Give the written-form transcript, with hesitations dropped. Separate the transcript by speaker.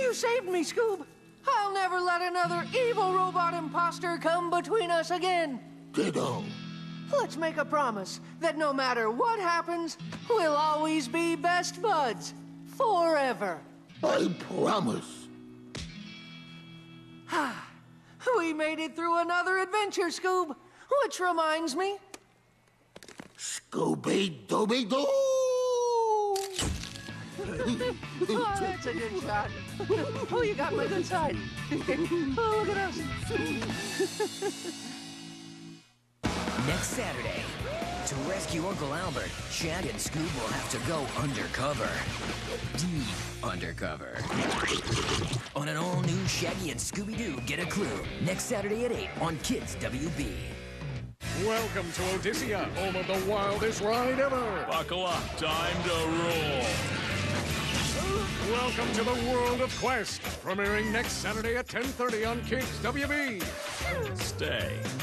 Speaker 1: You saved me, Scoob. I'll never let another evil robot imposter come between us again.
Speaker 2: Ditto.
Speaker 1: Let's make a promise that no matter what happens, we'll always be best buds. Forever.
Speaker 2: I promise.
Speaker 1: We made it through another adventure, Scoob. Which reminds me...
Speaker 2: Scooby-Dooby-Doo!
Speaker 1: Oh, that's a good shot. Oh, you got my good side. Oh, look at us.
Speaker 3: Next Saturday, to rescue Uncle Albert, Shag and Scoob will have to go undercover. Deep undercover. On an all-new Shaggy and Scooby-Doo Get a Clue. Next Saturday at 8 on Kids WB.
Speaker 4: Welcome to Odysseia, home of the wildest ride ever.
Speaker 5: Buckle up, time to roll.
Speaker 4: Welcome to the world of Quest, premiering next Saturday at 10:30 on Kids WB.
Speaker 5: Stay